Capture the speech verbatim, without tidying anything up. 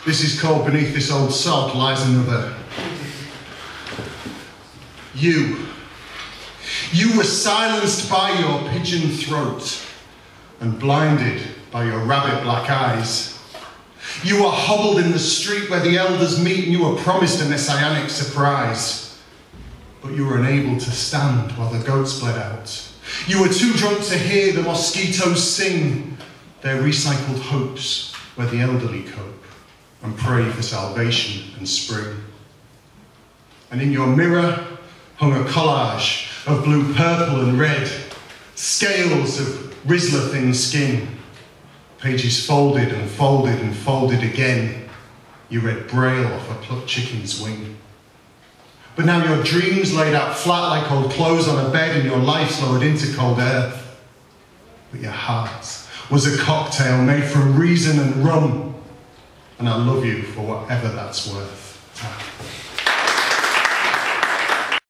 This is called Beneath This Old Sod Lies Another. You. You were silenced by your pigeon throat and blinded by your rabbit black eyes. You were hobbled in the street where the elders meet and you were promised a messianic surprise. But you were unable to stand while the goats bled out. You were too drunk to hear the mosquitoes sing their recycled hopes where the elderly cope and pray for salvation and spring. And in your mirror hung a collage of blue, purple and red, scales of Rizzler thin skin, pages folded and folded and folded again. You read Braille off a plucked chicken's wing. But now your dreams laid out flat like old clothes on a bed and your life's lowered into cold earth. But your heart was a cocktail made from reason and rum, and I love you for whatever that's worth.